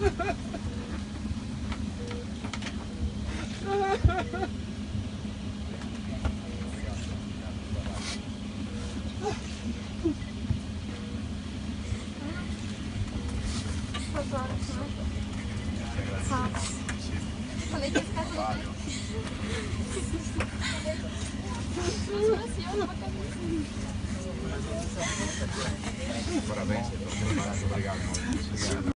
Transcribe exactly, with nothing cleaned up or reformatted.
Falei que ia ficar tudo bem. Parabéns, obrigado.